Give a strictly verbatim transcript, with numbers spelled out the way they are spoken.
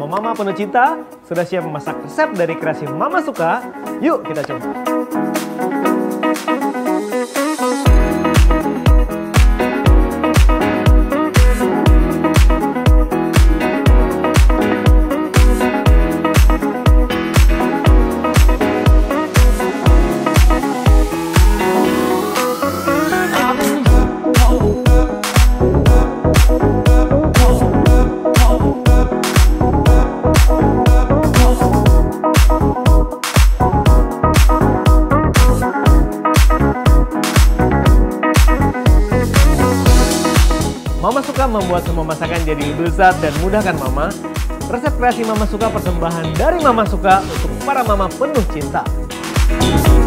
Kalau mama penuh cinta, sudah siap memasak resep dari kreasi Mama Suka? Yuk kita coba. Mama Suka membuat semua masakan jadi lebih lezat dan mudah kan Mama? Resep kreasi Mama Suka persembahan dari Mama Suka untuk para mama penuh cinta.